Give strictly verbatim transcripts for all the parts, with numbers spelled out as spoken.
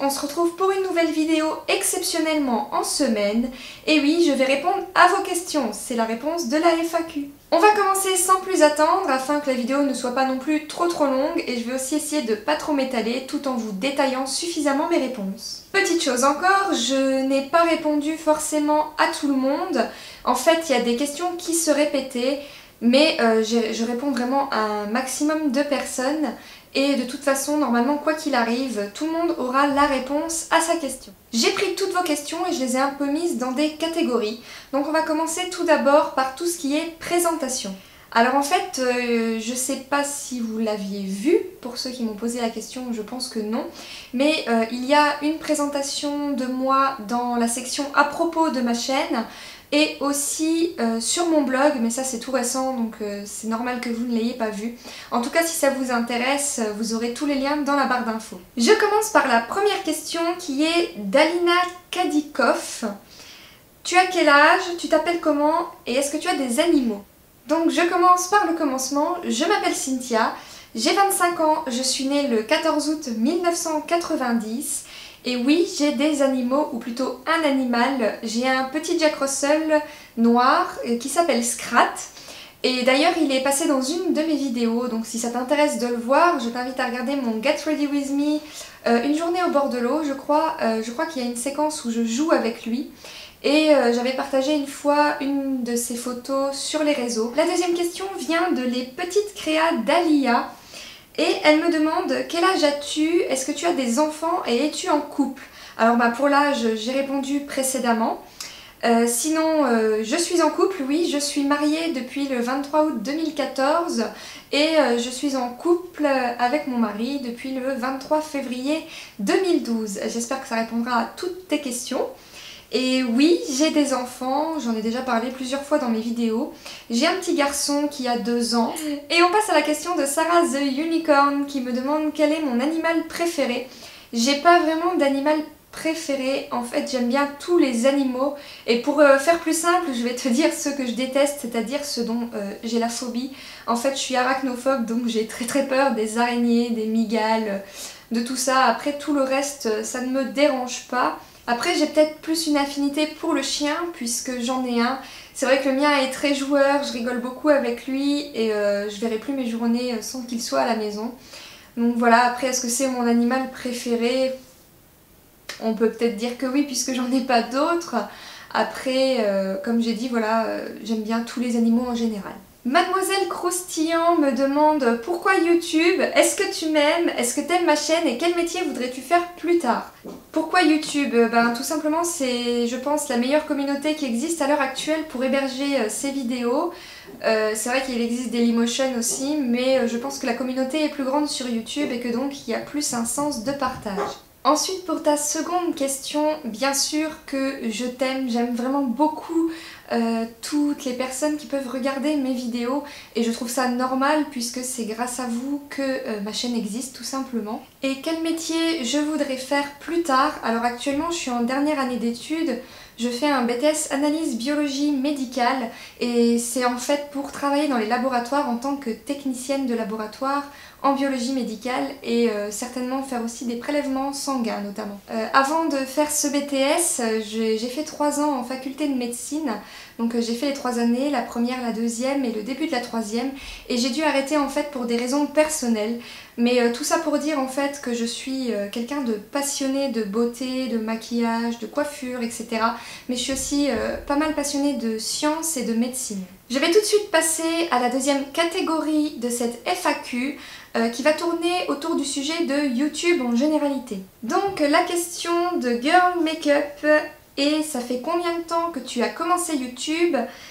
on se retrouve pour une nouvelle vidéo exceptionnellement en semaine. Et oui, je vais répondre à vos questions, c'est la réponse de la F A Q. On va commencer sans plus attendre afin que la vidéo ne soit pas non plus trop trop longue et je vais aussi essayer de pas trop m'étaler tout en vous détaillant suffisamment mes réponses. Petite chose encore, je n'ai pas répondu forcément à tout le monde. En fait, il y a des questions qui se répétaient, mais euh, je, je réponds vraiment à un maximum de personnes. Et de toute façon, normalement, quoi qu'il arrive, tout le monde aura la réponse à sa question. J'ai pris toutes vos questions et je les ai un peu mises dans des catégories. Donc on va commencer tout d'abord par tout ce qui est présentation. Alors en fait, euh, je sais pas si vous l'aviez vu, pour ceux qui m'ont posé la question, je pense que non. Mais euh, il y a une présentation de moi dans la section à propos de ma chaîne. Et aussi euh, sur mon blog, mais ça c'est tout récent donc euh, c'est normal que vous ne l'ayez pas vu. En tout cas si ça vous intéresse, vous aurez tous les liens dans la barre d'infos. Je commence par la première question qui est d'Alina Kadikov. Tu as quel âge? Tu t'appelles comment? Et est-ce que tu as des animaux? Donc je commence par le commencement. Je m'appelle Cynthia, j'ai vingt-cinq ans, je suis née le quatorze août mille neuf cent quatre-vingt-dix. Et oui, j'ai des animaux, ou plutôt un animal. J'ai un petit Jack Russell noir qui s'appelle Scrat. Et d'ailleurs, il est passé dans une de mes vidéos, donc si ça t'intéresse de le voir, je t'invite à regarder mon Get Ready With Me, euh, une journée au bord de l'eau, je crois. Euh, je crois qu'il y a une séquence où je joue avec lui. Et euh, j'avais partagé une fois une de ses photos sur les réseaux. La deuxième question vient de Les Petites Créas d'Alia. Et elle me demande quel âge as-tu, est-ce que tu as des enfants et es-tu en couple? Alors bah pour l'âge j'ai répondu précédemment. Euh, sinon euh, je suis en couple, oui, je suis mariée depuis le vingt-trois août deux mille quatorze et euh, je suis en couple avec mon mari depuis le vingt-trois février deux mille douze. J'espère que ça répondra à toutes tes questions. Et oui, j'ai des enfants, j'en ai déjà parlé plusieurs fois dans mes vidéos. J'ai un petit garçon qui a deux ans. Et on passe à la question de Sarah the Unicorn qui me demande quel est mon animal préféré. J'ai pas vraiment d'animal préféré, en fait j'aime bien tous les animaux. Et pour euh, faire plus simple, je vais te dire ceux que je déteste, c'est-à-dire ceux dont euh, j'ai la phobie. En fait je suis arachnophobe, donc j'ai très très peur des araignées, des migales, de tout ça. Après tout le reste, ça ne me dérange pas. Après j'ai peut-être plus une affinité pour le chien puisque j'en ai un. C'est vrai que le mien est très joueur, je rigole beaucoup avec lui et euh, je verrai plus mes journées sans qu'il soit à la maison. Donc voilà, après est-ce que c'est mon animal préféré? On peut peut-être dire que oui puisque j'en ai pas d'autres. Après, euh, comme j'ai dit, voilà, euh, j'aime bien tous les animaux en général. Mademoiselle Croustillant me demande pourquoi YouTube? Est-ce que tu m'aimes? Est-ce que t'aimes ma chaîne? Et quel métier voudrais-tu faire plus tard? Pourquoi YouTube? Ben tout simplement c'est, je pense, la meilleure communauté qui existe à l'heure actuelle pour héberger euh, ces vidéos. Euh, c'est vrai qu'il existe Dailymotion aussi, mais euh, je pense que la communauté est plus grande sur YouTube et que donc il y a plus un sens de partage. Ensuite pour ta seconde question, bien sûr que je t'aime, j'aime vraiment beaucoup euh, toutes les personnes qui peuvent regarder mes vidéos et je trouve ça normal puisque c'est grâce à vous que euh, ma chaîne existe tout simplement. Et quel métier je voudrais faire plus tard? Alors actuellement je suis en dernière année d'études, je fais un B T S analyse biologie médicale et c'est en fait pour travailler dans les laboratoires en tant que technicienne de laboratoire en biologie médicale et euh, certainement faire aussi des prélèvements sanguins notamment. Euh, avant de faire ce B T S, j'ai fait trois ans en faculté de médecine, donc euh, j'ai fait les trois années, la première, la deuxième et le début de la troisième et j'ai dû arrêter en fait pour des raisons personnelles. Mais euh, tout ça pour dire en fait que je suis euh, quelqu'un de passionné de beauté, de maquillage, de coiffure, et cetera. Mais je suis aussi euh, pas mal passionnée de sciences et de médecine. Je vais tout de suite passer à la deuxième catégorie de cette F A Q euh, qui va tourner autour du sujet de YouTube en généralité. Donc la question de Girl Makeup est ça fait combien de temps que tu as commencé YouTube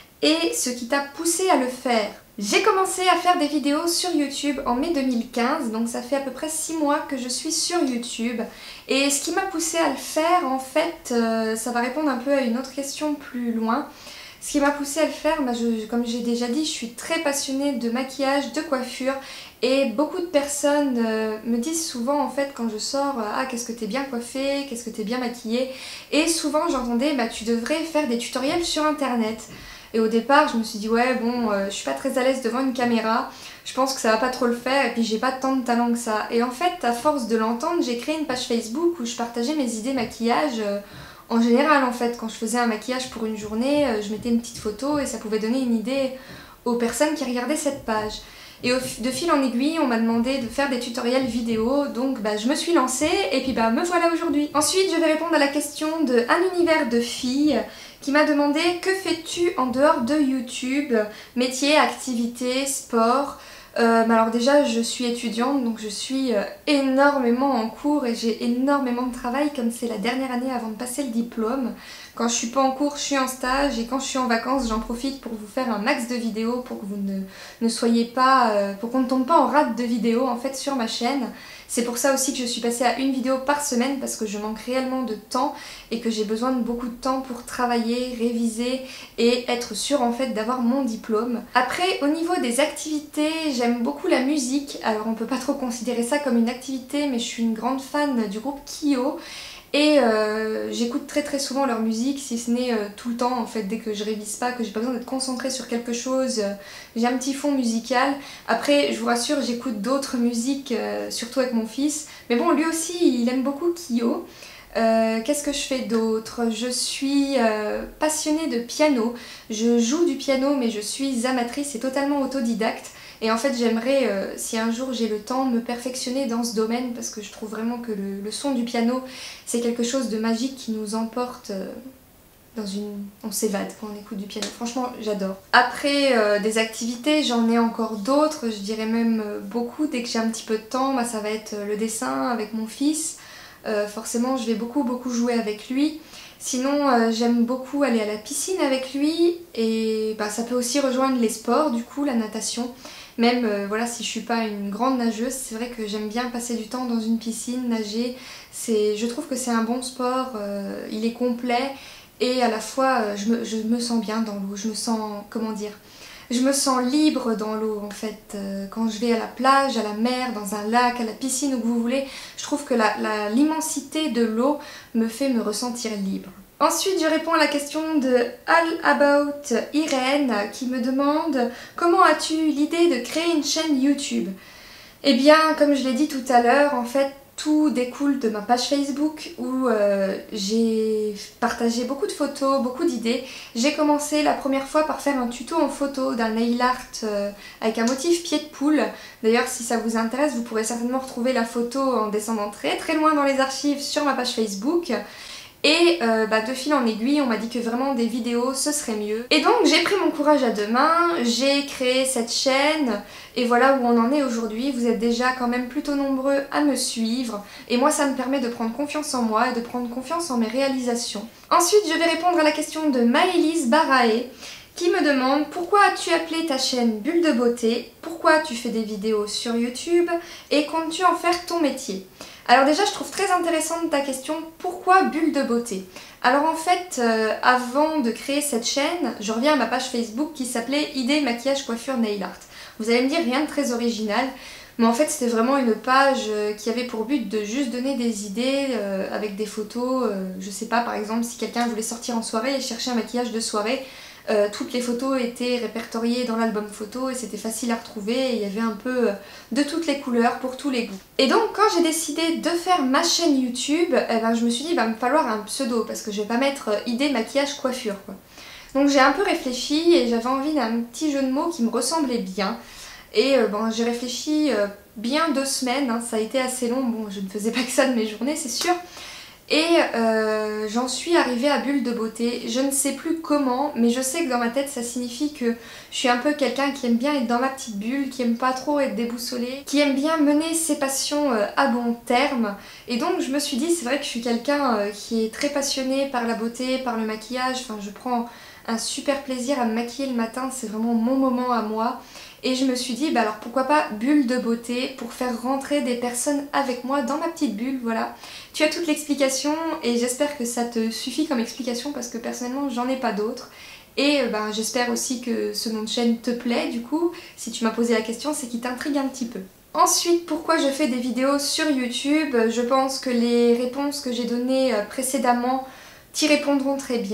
et ce qui t'a poussé à le faire? J'ai commencé à faire des vidéos sur YouTube en mai deux mille quinze, donc ça fait à peu près six mois que je suis sur YouTube. Et ce qui m'a poussé à le faire, en fait, euh, ça va répondre un peu à une autre question plus loin. Ce qui m'a poussé à le faire, bah je, comme j'ai déjà dit, je suis très passionnée de maquillage, de coiffure. Et beaucoup de personnes euh, me disent souvent en fait quand je sors euh, ah qu'est-ce que t'es bien coiffée, qu'est-ce que t'es bien maquillée. Et souvent j'entendais bah tu devrais faire des tutoriels sur internet. Et au départ je me suis dit ouais bon euh, je suis pas très à l'aise devant une caméra, je pense que ça va pas trop le faire et puis j'ai pas tant de talent que ça. Et en fait à force de l'entendre j'ai créé une page Facebook où je partageais mes idées maquillage euh, en général en fait. Quand je faisais un maquillage pour une journée, euh, je mettais une petite photo et ça pouvait donner une idée aux personnes qui regardaient cette page. Et au, de fil en aiguille, on m'a demandé de faire des tutoriels vidéo, donc bah, je me suis lancée et puis bah me voilà aujourd'hui. Ensuite, je vais répondre à la question de Un univers de filles qui m'a demandé que fais-tu en dehors de YouTube, métier, activité, sport. Euh, bah alors déjà je suis étudiante donc je suis euh, énormément en cours et j'ai énormément de travail comme c'est la dernière année avant de passer le diplôme. Quand je suis pas en cours je suis en stage et quand je suis en vacances j'en profite pour vous faire un max de vidéos pour que vous ne, ne soyez pas, euh, pour qu'on ne tombe pas en rate de vidéos en fait sur ma chaîne. C'est pour ça aussi que je suis passée à une vidéo par semaine parce que je manque réellement de temps et que j'ai besoin de beaucoup de temps pour travailler, réviser et être sûre en fait d'avoir mon diplôme. Après au niveau des activités, j'aime beaucoup la musique. Alors on peut pas trop considérer ça comme une activité mais je suis une grande fan du groupe Kyo. Et euh, j'écoute très très souvent leur musique, si ce n'est euh, tout le temps en fait, dès que je révise pas, que j'ai pas besoin d'être concentrée sur quelque chose, euh, j'ai un petit fond musical. Après je vous rassure j'écoute d'autres musiques, euh, surtout avec mon fils, mais bon lui aussi il aime beaucoup Kyo. Euh, Qu'est-ce que je fais d'autre? Je suis euh, passionnée de piano, je joue du piano mais je suis amatrice et totalement autodidacte. Et en fait j'aimerais, euh, si un jour j'ai le temps, me perfectionner dans ce domaine parce que je trouve vraiment que le, le son du piano c'est quelque chose de magique qui nous emporte euh, dans une... on s'évade quand on écoute du piano, franchement j'adore. Après euh, des activités, j'en ai encore d'autres, je dirais même euh, beaucoup, dès que j'ai un petit peu de temps, bah, ça va être le dessin avec mon fils, euh, forcément je vais beaucoup beaucoup jouer avec lui. Sinon euh, j'aime beaucoup aller à la piscine avec lui et bah, ça peut aussi rejoindre les sports du coup, la natation. Même euh, voilà, si je suis pas une grande nageuse, c'est vrai que j'aime bien passer du temps dans une piscine, nager. Je trouve que c'est un bon sport, euh, il est complet et à la fois euh, je, me, je me sens bien dans l'eau, je me sens, comment dire, je me sens libre dans l'eau en fait. Euh, quand je vais à la plage, à la mer, dans un lac, à la piscine, où vous voulez, je trouve que l'immensité de l'eau me fait me ressentir libre. Ensuite, je réponds à la question de All About Irène qui me demande « Comment as-tu eu l'idée de créer une chaîne YouTube ?» Eh bien, comme je l'ai dit tout à l'heure, en fait, tout découle de ma page Facebook où euh, j'ai partagé beaucoup de photos, beaucoup d'idées. J'ai commencé la première fois par faire un tuto en photo d'un nail art euh, avec un motif pied de poule. D'ailleurs, si ça vous intéresse, vous pourrez certainement retrouver la photo en descendant très très loin dans les archives sur ma page Facebook. Et euh, bah, de fil en aiguille, on m'a dit que vraiment des vidéos, ce serait mieux. Et donc j'ai pris mon courage à deux mains, j'ai créé cette chaîne, et voilà où on en est aujourd'hui. Vous êtes déjà quand même plutôt nombreux à me suivre, et moi ça me permet de prendre confiance en moi et de prendre confiance en mes réalisations. Ensuite, je vais répondre à la question de Maëlys Barae, qui me demande « Pourquoi as-tu appelé ta chaîne Bulle de Beauté? Pourquoi tu fais des vidéos sur YouTube? Et comptes-tu en faire ton métier ?» Alors déjà, je trouve très intéressante ta question « Pourquoi Bulle de Beauté ?» Alors en fait, euh, avant de créer cette chaîne, je reviens à ma page Facebook qui s'appelait « Idées, maquillage, coiffure, nail art ». Vous allez me dire, rien de très original, mais en fait c'était vraiment une page euh, qui avait pour but de juste donner des idées euh, avec des photos. Euh, je sais pas, par exemple, si quelqu'un voulait sortir en soirée et chercher un maquillage de soirée, Euh, toutes les photos étaient répertoriées dans l'album photo et c'était facile à retrouver et il y avait un peu de toutes les couleurs pour tous les goûts. Et donc quand j'ai décidé de faire ma chaîne YouTube, eh ben, je me suis dit il va me falloir un pseudo parce que je vais pas mettre idée, maquillage, coiffure quoi. Donc j'ai un peu réfléchi et j'avais envie d'un petit jeu de mots qui me ressemblait bien. Et euh, bon, j'ai réfléchi euh, bien deux semaines, hein, ça a été assez long, bon je ne faisais pas que ça de mes journées c'est sûr. Et euh, j'en suis arrivée à Bulle de Beauté, je ne sais plus comment, mais je sais que dans ma tête ça signifie que je suis un peu quelqu'un qui aime bien être dans ma petite bulle, qui aime pas trop être déboussolé, qui aime bien mener ses passions euh, à bon terme. Et donc je me suis dit, c'est vrai que je suis quelqu'un euh, qui est très passionné par la beauté, par le maquillage, enfin je prends un super plaisir à me maquiller le matin, c'est vraiment mon moment à moi. Et je me suis dit, bah alors pourquoi pas Bulle de Beauté pour faire rentrer des personnes avec moi dans ma petite bulle, voilà. Tu as toute l'explication et j'espère que ça te suffit comme explication parce que personnellement j'en ai pas d'autres. Et bah, j'espère aussi que ce nom de chaîne te plaît du coup. Si tu m'as posé la question, c'est qu'il t'intrigue un petit peu. Ensuite, pourquoi je fais des vidéos sur YouTube? Je pense que les réponses que j'ai données précédemment t'y répondront très bien.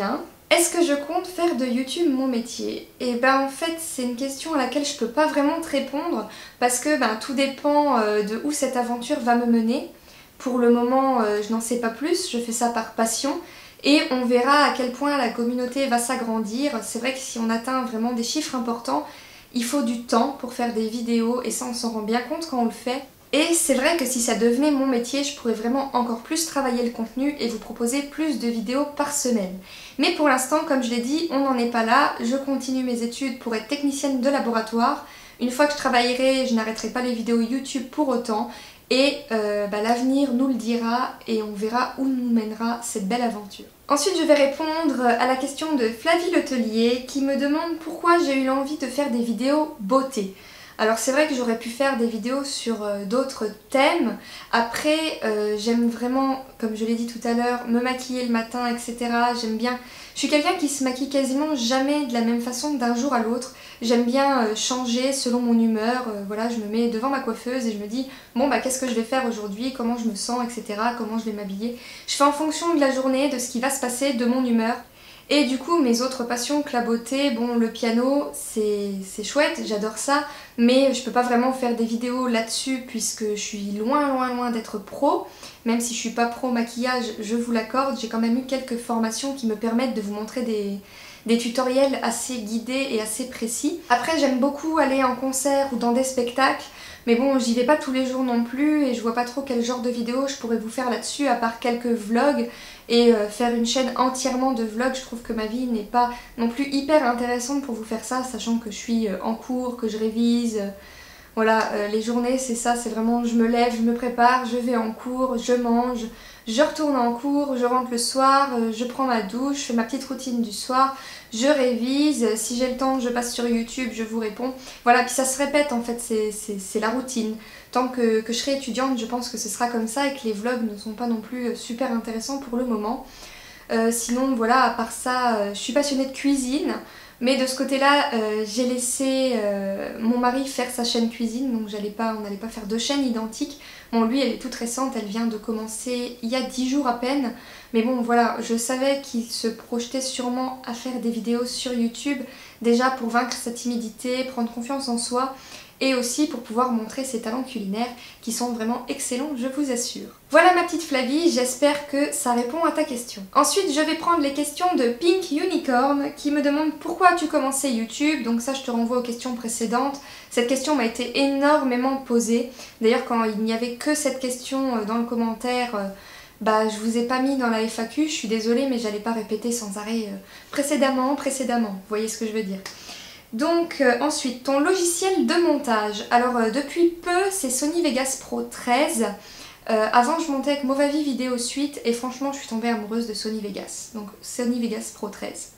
Est-ce que je compte faire de YouTube mon métier? Et ben en fait c'est une question à laquelle je peux pas vraiment te répondre parce que ben, tout dépend euh, de où cette aventure va me mener. Pour le moment euh, je n'en sais pas plus, je fais ça par passion et on verra à quel point la communauté va s'agrandir. C'est vrai que si on atteint vraiment des chiffres importants, il faut du temps pour faire des vidéos et ça on s'en rend bien compte quand on le fait. Et c'est vrai que si ça devenait mon métier, je pourrais vraiment encore plus travailler le contenu et vous proposer plus de vidéos par semaine. Mais pour l'instant, comme je l'ai dit, on n'en est pas là. Je continue mes études pour être technicienne de laboratoire. Une fois que je travaillerai, je n'arrêterai pas les vidéos YouTube pour autant. Et euh, bah, l'avenir nous le dira et on verra où nous mènera cette belle aventure. Ensuite, je vais répondre à la question de Flavie Letellier qui me demande pourquoi j'ai eu l'envie de faire des vidéos beauté. Alors c'est vrai que j'aurais pu faire des vidéos sur euh, d'autres thèmes. Après, euh, j'aime vraiment, comme je l'ai dit tout à l'heure, me maquiller le matin, et cetera. J'aime bien... Je suis quelqu'un qui se maquille quasiment jamais de la même façon d'un jour à l'autre. J'aime bien euh, changer selon mon humeur. Euh, voilà, je me mets devant ma coiffeuse et je me dis bon bah qu'est-ce que je vais faire aujourd'hui, comment je me sens, et cetera. Comment je vais m'habiller. Je fais en fonction de la journée, de ce qui va se passer, de mon humeur. Et du coup, mes autres passions que la beauté, bon, le piano, c'est chouette, j'adore ça, mais je peux pas vraiment faire des vidéos là-dessus puisque je suis loin, loin, loin d'être pro. Même si je suis pas pro maquillage, je vous l'accorde, j'ai quand même eu quelques formations qui me permettent de vous montrer des, des tutoriels assez guidés et assez précis. Après, j'aime beaucoup aller en concert ou dans des spectacles, mais bon, j'y vais pas tous les jours non plus et je vois pas trop quel genre de vidéo je pourrais vous faire là-dessus à part quelques vlogs. Et euh, faire une chaîne entièrement de vlogs, je trouve que ma vie n'est pas non plus hyper intéressante pour vous faire ça, sachant que je suis euh, en cours, que je révise. Euh, voilà, euh, les journées c'est ça, c'est vraiment je me lève, je me prépare, je vais en cours, je mange, je retourne en cours, je rentre le soir, euh, je prends ma douche, je fais ma petite routine du soir, je révise, si j'ai le temps je passe sur YouTube, je vous réponds. Voilà, puis ça se répète en fait, c'est la routine. Tant que, que je serai étudiante, je pense que ce sera comme ça et que les vlogs ne sont pas non plus super intéressants pour le moment. Euh, sinon, voilà, à part ça, euh, je suis passionnée de cuisine. Mais de ce côté-là, euh, j'ai laissé euh, mon mari faire sa chaîne cuisine, donc j'allais pas, on n'allait pas faire deux chaînes identiques. Bon, lui, elle est toute récente, elle vient de commencer il y a dix jours à peine. Mais bon, voilà, je savais qu'il se projetait sûrement à faire des vidéos sur YouTube, déjà pour vaincre sa timidité, prendre confiance en soi, et aussi pour pouvoir montrer ses talents culinaires qui sont vraiment excellents, je vous assure. Voilà ma petite Flavie, j'espère que ça répond à ta question. Ensuite, je vais prendre les questions de Pink Unicorn qui me demande pourquoi as-tu commencé YouTube. Donc ça, je te renvoie aux questions précédentes. Cette question m'a été énormément posée. D'ailleurs, quand il n'y avait que cette question dans le commentaire, bah je vous ai pas mis dans la F A Q, je suis désolée, mais j'allais pas répéter sans arrêt euh, précédemment, précédemment. Vous voyez ce que je veux dire. Donc euh, ensuite, ton logiciel de montage. Alors euh, depuis peu, c'est Sony Vegas Pro treize. Euh, avant, je montais avec Movavi Vidéo Suite et franchement, je suis tombée amoureuse de Sony Vegas. Donc Sony Vegas Pro treize.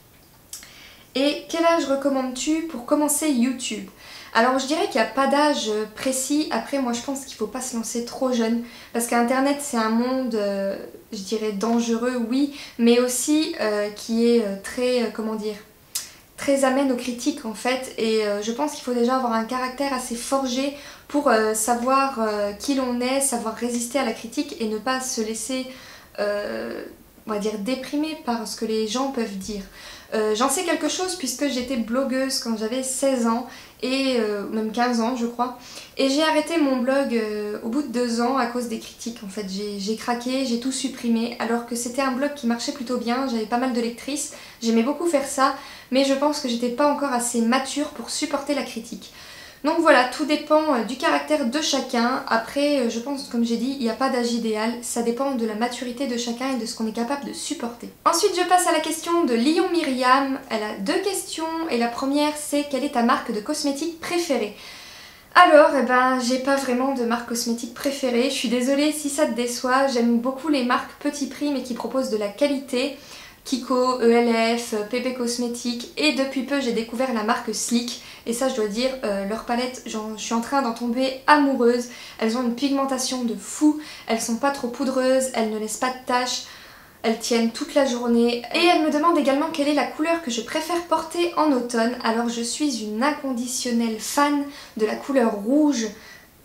Et quel âge recommandes-tu pour commencer YouTube? Alors je dirais qu'il n'y a pas d'âge précis. Après, moi je pense qu'il ne faut pas se lancer trop jeune. Parce qu'Internet, c'est un monde, euh, je dirais dangereux, oui, mais aussi euh, qui est euh, très, euh, comment dire, très amène aux critiques en fait, et euh, je pense qu'il faut déjà avoir un caractère assez forgé pour euh, savoir euh, qui l'on est, savoir résister à la critique et ne pas se laisser, euh, on va dire, déprimer par ce que les gens peuvent dire. Euh, J'en sais quelque chose puisque j'étais blogueuse quand j'avais seize ans, et euh, même quinze ans je crois, et j'ai arrêté mon blog euh, au bout de deux ans à cause des critiques. En fait j'ai craqué, j'ai tout supprimé alors que c'était un blog qui marchait plutôt bien, j'avais pas mal de lectrices, j'aimais beaucoup faire ça, mais je pense que j'étais pas encore assez mature pour supporter la critique. Donc voilà, tout dépend du caractère de chacun. Après, je pense, comme j'ai dit, il n'y a pas d'âge idéal. Ça dépend de la maturité de chacun et de ce qu'on est capable de supporter. Ensuite, je passe à la question de Lyon Myriam. Elle a deux questions et la première, c'est quelle est ta marque de cosmétiques préférée? Alors, eh ben, j'ai pas vraiment de marque cosmétique préférée. Je suis désolée si ça te déçoit. J'aime beaucoup les marques petit prix mais qui proposent de la qualité. Kiko, E L F, P P Cosmétiques, et depuis peu j'ai découvert la marque Sleek et ça je dois dire, euh, leurs palettes, je suis en train d'en tomber amoureuse. Elles ont une pigmentation de fou, elles sont pas trop poudreuses, elles ne laissent pas de taches, elles tiennent toute la journée. Et elle me demande également quelle est la couleur que je préfère porter en automne. Alors je suis une inconditionnelle fan de la couleur rouge.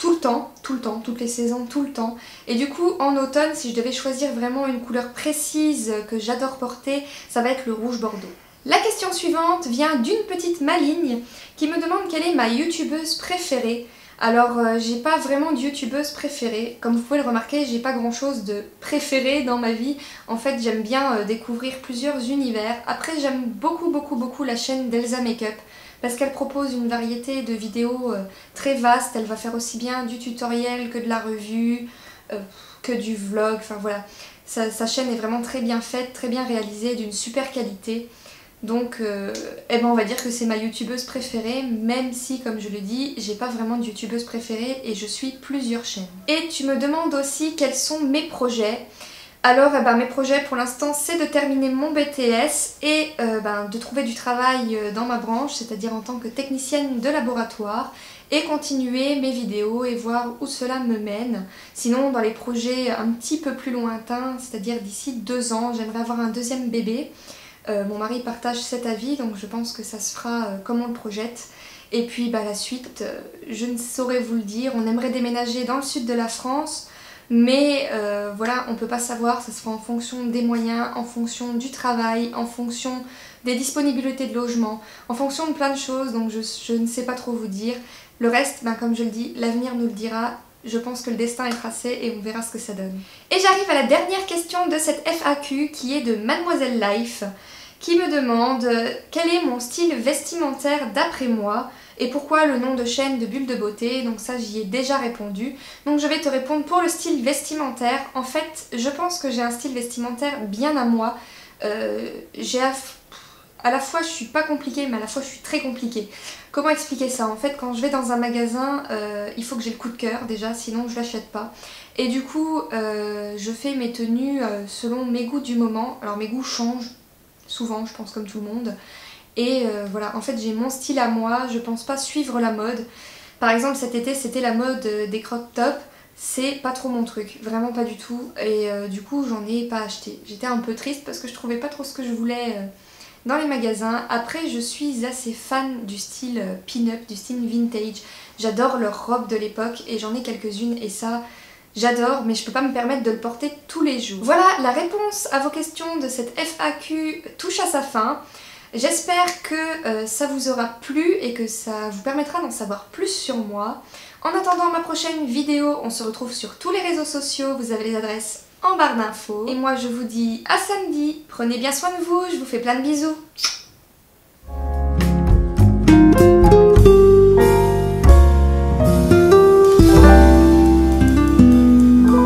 tout le temps, tout le temps, toutes les saisons, tout le temps. Et du coup, en automne, si je devais choisir vraiment une couleur précise que j'adore porter, ça va être le rouge bordeaux. La question suivante vient d'une petite maligne qui me demande quelle est ma youtubeuse préférée. Alors, euh, j'ai pas vraiment de youtubeuse préférée. Comme vous pouvez le remarquer, j'ai pas grand chose de préféré dans ma vie. En fait, j'aime bien euh, découvrir plusieurs univers. Après, j'aime beaucoup, beaucoup, beaucoup la chaîne d'Elsa Makeup parce qu'elle propose une variété de vidéos euh, très vaste. Elle va faire aussi bien du tutoriel que de la revue, euh, que du vlog. Enfin voilà, sa, sa chaîne est vraiment très bien faite, très bien réalisée, d'une super qualité. Donc, euh, eh ben on va dire que c'est ma youtubeuse préférée, même si, comme je le dis, j'ai pas vraiment de youtubeuse préférée et je suis plusieurs chaînes. Et tu me demandes aussi quels sont mes projets. Alors, eh ben, mes projets pour l'instant, c'est de terminer mon B T S et euh, ben, de trouver du travail dans ma branche, c'est-à-dire en tant que technicienne de laboratoire, et continuer mes vidéos et voir où cela me mène. Sinon, dans les projets un petit peu plus lointains, c'est-à-dire d'ici deux ans, j'aimerais avoir un deuxième bébé. Euh, mon mari partage cet avis, donc je pense que ça se fera euh, comme on le projette. Et puis bah, la suite, euh, je ne saurais vous le dire. On aimerait déménager dans le sud de la France, mais euh, voilà, on ne peut pas savoir. Ça se fera en fonction des moyens, en fonction du travail, en fonction des disponibilités de logement, en fonction de plein de choses, donc je, je ne sais pas trop vous dire. Le reste, bah, comme je le dis, l'avenir nous le dira. Je pense que le destin est tracé et on verra ce que ça donne. Et j'arrive à la dernière question de cette F A Q qui est de Mademoiselle Life, qui me demande quel est mon style vestimentaire d'après moi et pourquoi le nom de chaîne de Bulle de Beauté. Donc ça, j'y ai déjà répondu. Donc je vais te répondre pour le style vestimentaire. En fait, je pense que j'ai un style vestimentaire bien à moi. Euh, j'ai à... à la fois je suis pas compliquée, mais à la fois je suis très compliquée. Comment expliquer ça? En fait, quand je vais dans un magasin, euh, il faut que j'ai le coup de cœur déjà, sinon je l'achète pas. Et du coup, euh, je fais mes tenues euh, selon mes goûts du moment. Alors mes goûts changent souvent, je pense, comme tout le monde. Et euh, voilà, en fait j'ai mon style à moi, je pense pas suivre la mode. Par exemple cet été c'était la mode des crop tops, c'est pas trop mon truc, vraiment pas du tout. Et euh, du coup j'en ai pas acheté. J'étais un peu triste parce que je trouvais pas trop ce que je voulais euh, dans les magasins. Après je suis assez fan du style euh, pin-up, du style vintage. J'adore leurs robes de l'époque et j'en ai quelques-unes et ça... j'adore, mais je peux pas me permettre de le porter tous les jours. Voilà, la réponse à vos questions de cette F A Q touche à sa fin. J'espère que euh, ça vous aura plu et que ça vous permettra d'en savoir plus sur moi. En attendant ma prochaine vidéo, on se retrouve sur tous les réseaux sociaux, vous avez les adresses en barre d'infos. Et moi je vous dis à samedi, prenez bien soin de vous, je vous fais plein de bisous.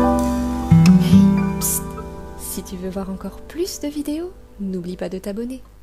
Si tu veux voir encore plus de vidéos, n'oublie pas de t'abonner.